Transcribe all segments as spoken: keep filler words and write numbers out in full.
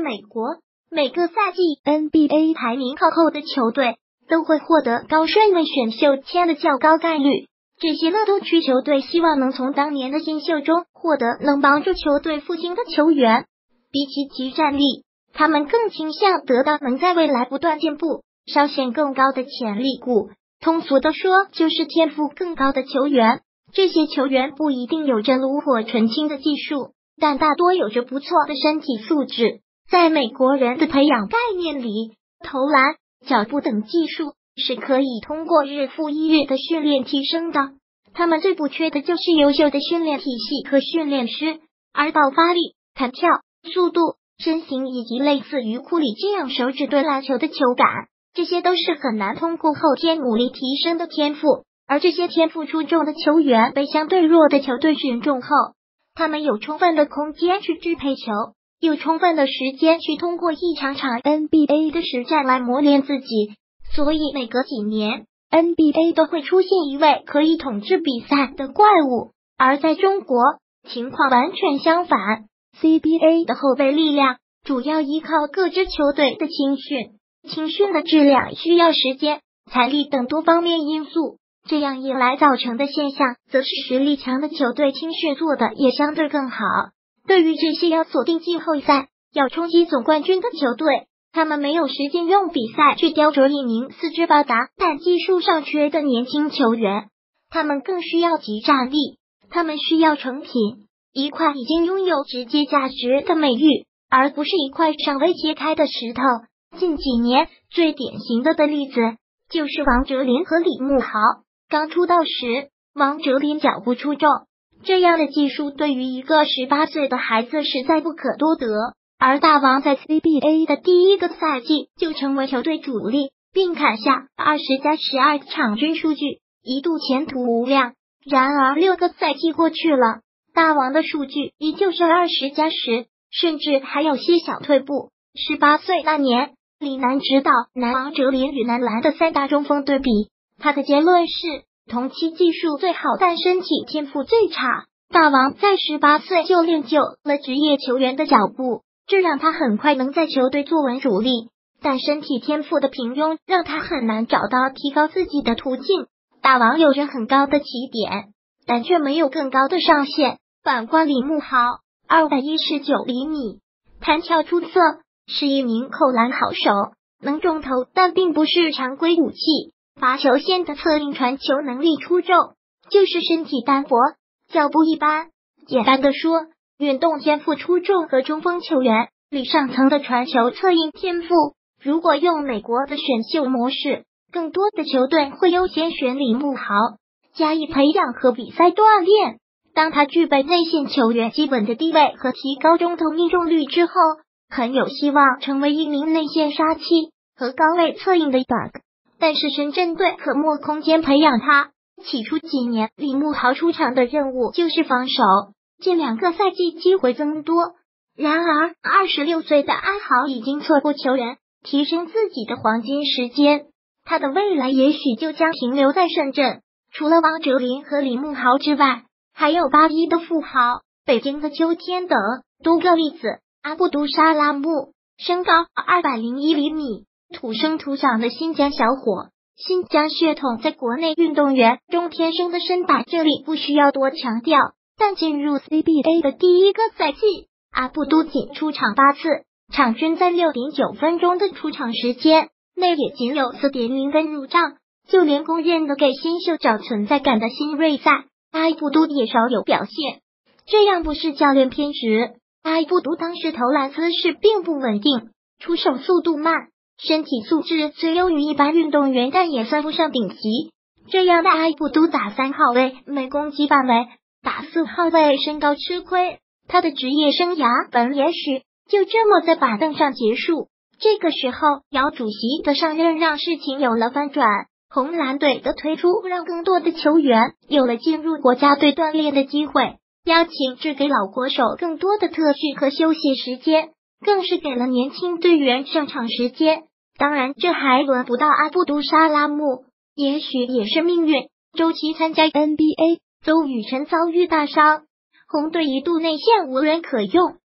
美国，每个赛季 N B A 排名靠后的球队都会获得高顺位选秀签的较高概率。这些乐透区球队希望能从当年的新秀中获得能帮助球队复兴的球员。比起其战力，他们更倾向得到能在未来不断进步、稍显更高的潜力股。通俗的说，就是天赋更高的球员。这些球员不一定有着炉火纯青的技术，但大多有着不错的身体素质。在美国人的培养概念里，投篮、脚步等技术是可以通过日复一日的训练提升的。他们最不缺的就是优秀的训练体系和训练师，而爆发力、弹跳、速度、身形以及类似于库里这样手指对篮球的球感，这些都是很难通过后天努力提升的天赋。而这些天赋出众的球员被相对弱的球队选中后，他们有充分的空间去支配球，有充分的时间去通过一场场 N B A 的实战来磨练自己。所以每隔几年 N B A 都会出现一位可以统治比赛的怪物。而在中国，情况完全相反， C B A 的后备力量主要依靠各支球队的青训，青训的质量需要时间、财力等多方面因素，这样一来造成的现象，则是实力强的球队青训做的也相对更好。对于这些要锁定季后赛、要冲击总冠军的球队，他们没有时间用比赛去雕琢一名四肢发达但技术尚缺的年轻球员，他们更需要即战力，他们需要成品，一块已经拥有直接价值的美誉，而不是一块尚未揭开的石头。近几年最典型的的例子就是王哲林和李慕豪。刚出道时，王哲林脚步出众，这样的技术对于一个十八岁的孩子实在不可多得。而大王在 C B A 的第一个赛季就成为球队主力，并砍下二十加十二的场均数据，一度前途无量。然而六个赛季过去了，大王的数据依旧是二十加十，甚至还有些小退步。十八岁那年，李楠指导男王哲林与男篮的三大中锋对比，他的结论是同期技术最好但身体天赋最差。大王在十八岁就练就了职业球员的脚步，这让他很快能在球队坐稳主力，但身体天赋的平庸让他很难找到提高自己的途径。大王有着很高的起点，但却没有更高的上限。反观李慕豪，二百一十九厘米，弹跳出色，是一名扣篮好手，能中投，但并不是常规武器。罚球线的策应传球能力出众，就是身体单薄，脚步一般。简单的说，运动天赋出众和中锋球员里上层的传球策应天赋，如果用美国的选秀模式，更多的球队会优先选李慕豪，加以培养和比赛锻炼。当他具备内线球员基本的地位和提高中投命中率之后，很有希望成为一名内线杀器和高位策应的 bug。但是深圳队可没空间培养他。起初几年，李慕豪出场的任务就是防守，近两个赛季机会增多。然而二十六岁的阿豪已经错过球员提升自己的黄金时间，他的未来也许就将停留在深圳。除了王哲林和李慕豪之外，还有八一的富豪、北京的秋天等多个例子。阿布都沙拉木，身高二百零一厘米，土生土长的新疆小伙，新疆血统在国内运动员中天生的身板，这里不需要多强调。但进入 C B A 的第一个赛季，阿布都仅出场八次，场均在 六点九分钟的出场时间，内也仅有 四点零分入账。就连公认的给新秀找存在感的新锐赛，阿布都也少有表现。这样不是教练偏执，阿布都当时投篮姿势并不稳定，出手速度慢，身体素质虽优于一般运动员，但也算不上顶级。这样的阿布都打三号位没攻击范围，打四号位身高吃亏，他的职业生涯本也许就这么在板凳上结束。这个时候，姚主席的上任让事情有了翻转，红蓝队的推出让更多的球员有了进入国家队锻炼的机会，邀请制给老国手更多的特训和休息时间，更是给了年轻队员上场时间。当然，这还轮不到阿布都沙拉木，也许也是命运。周琦参加 N B A， 邹宇辰遭遇大伤，红队一度内线无人可用，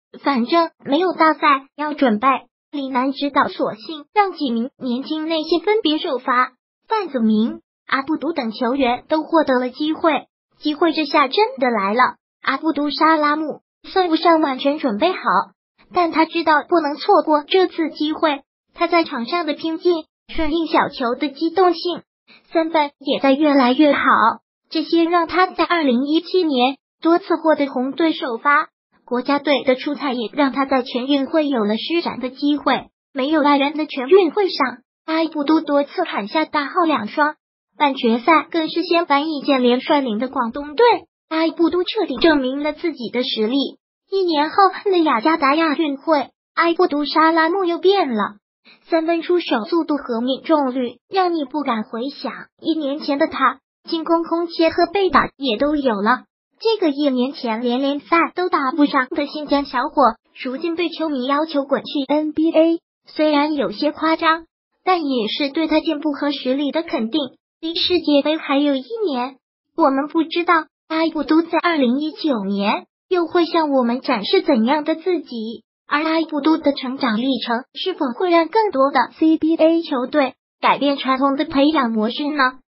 反正没有大赛要准备，李楠指导索性让几名年轻内线分别首发，范泽明、阿布都等球员都获得了机会。机会这下真的来了，阿布都沙拉木算不上完全准备好，但他知道不能错过这次机会。他在场上的拼劲，顺应小球的机动性，三分也在越来越好，这些让他在二零一七年多次获得红队首发。国家队的出彩也让他在全运会有了施展的机会。没有外援的全运会上，阿布都多次砍下大号两双，半决赛更是先发易建联率领的广东队，阿布都彻底证明了自己的实力。一年后的雅加达亚运会，阿布都沙拉木又变了，三分出手速度和命中率让你不敢回想。一年前的他，进攻空切和被打也都有了。这个一年前连联赛都打不上的新疆小伙，如今被球迷要求滚去 N B A， 虽然有些夸张，但也是对他进步和实力的肯定。离世界杯还有一年，我们不知道阿布都在二零一九年又会向我们展示怎样的自己，而阿布都的成长历程是否会让更多的 C B A 球队改变传统的培养模式呢？